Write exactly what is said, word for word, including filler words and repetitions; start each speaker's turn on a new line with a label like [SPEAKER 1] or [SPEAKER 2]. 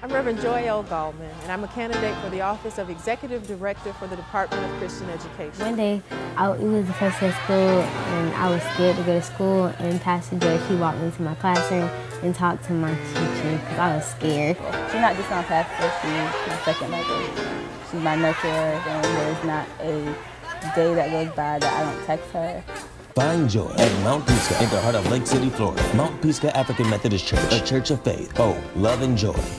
[SPEAKER 1] I'm Reverend Joy L. Gallmon, and I'm a candidate for the Office of Executive Director for the Department of Christian Education.
[SPEAKER 2] One day, I, it was the first day of school, and I was scared to go to school, and Pastor Joy, she walked into my classroom and talked to my teacher because I was scared.
[SPEAKER 3] She's not just my pastor, she's my second mother. She's my nurturer, and there's not a day that goes by that I don't text her.
[SPEAKER 4] Find joy at Mount Pisgah in the heart of Lake City, Florida. Mount Pisgah African Methodist Church, a church of faith, hope, love, and joy.